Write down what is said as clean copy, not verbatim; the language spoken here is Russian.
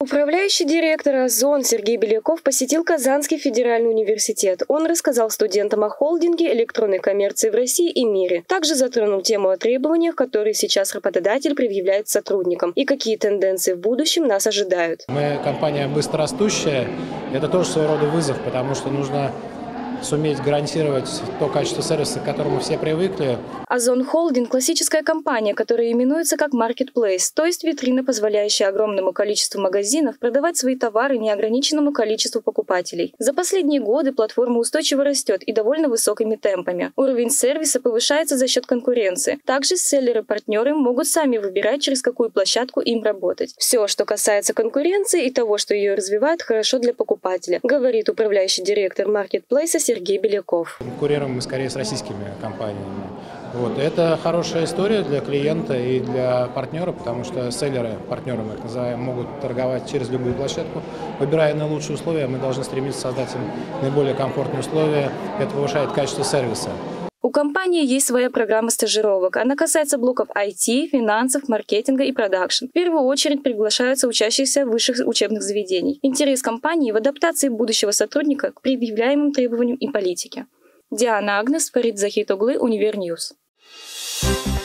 Управляющий директор Озон Сергей Беляков посетил Казанский федеральный университет. Он рассказал студентам о холдинге, электронной коммерции в России и мире. Также затронул тему о требованиях, которые сейчас работодатель предъявляет сотрудникам, и какие тенденции в будущем нас ожидают. Мы компания быстрорастущая. Это тоже своего рода вызов, потому что нужно суметь гарантировать то качество сервиса, к которому все привыкли. Озон Холдинг – классическая компания, которая именуется как Marketplace, то есть витрина, позволяющая огромному количеству магазинов продавать свои товары неограниченному количеству покупателей. За последние годы платформа устойчиво растет и довольно высокими темпами. Уровень сервиса повышается за счет конкуренции. Также селлеры-партнеры могут сами выбирать, через какую площадку им работать. Все, что касается конкуренции и того, что ее развивает, хорошо для покупателя, говорит управляющий директор Marketplace Сергей Беляков. Конкурируем мы скорее с российскими компаниями. Это хорошая история для клиента и для партнера, потому что селлеры, партнеры мы их называем, могут торговать через любую площадку. Выбирая наилучшие условия, мы должны стремиться создать им наиболее комфортные условия. Это повышает качество сервиса. У компании есть своя программа стажировок. Она касается блоков IT, финансов, маркетинга и продакшн. В первую очередь приглашаются учащиеся высших учебных заведений. Интерес компании в адаптации будущего сотрудника к предъявляемым требованиям и политике. Диана Агнес, Фарид Захитоглы, Универньюз.